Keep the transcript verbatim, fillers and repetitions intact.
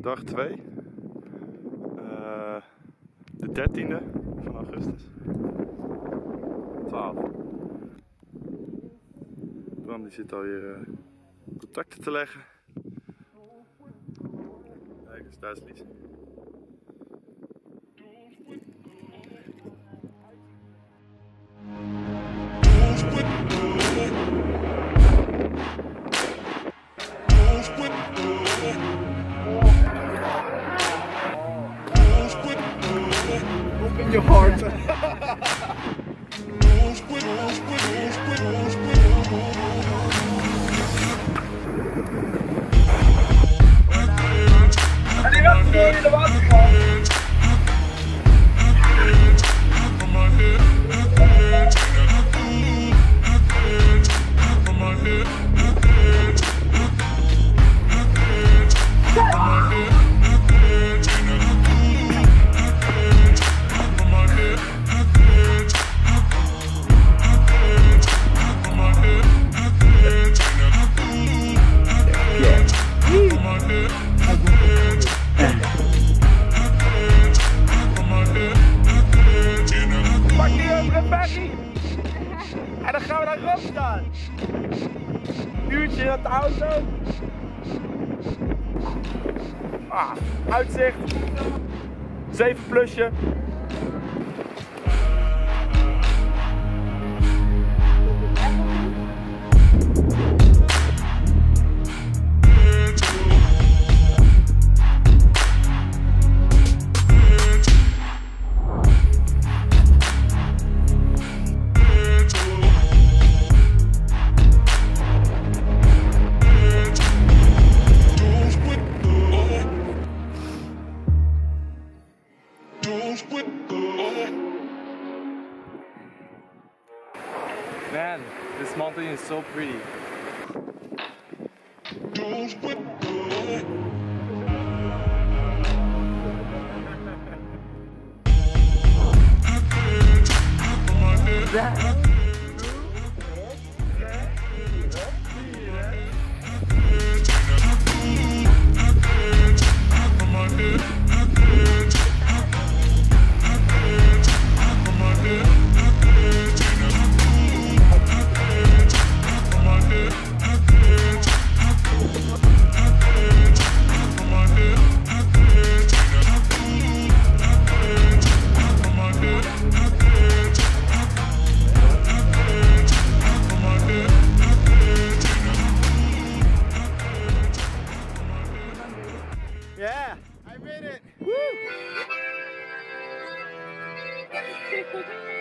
dag twee. Uh, de dertiende van augustus. twaalf. Bram die zit alweer uh, contacten te leggen. Kijk eens, daar is Lies. Open your heart. En die gaat gewoon in de waterval. Pak die over Becky. En dan gaan we naar Rob staan. Uurtje in de auto. Ah, uitzicht. zeven plusje. Man, this mountain is so pretty. That. Yeah, I made it. Woo!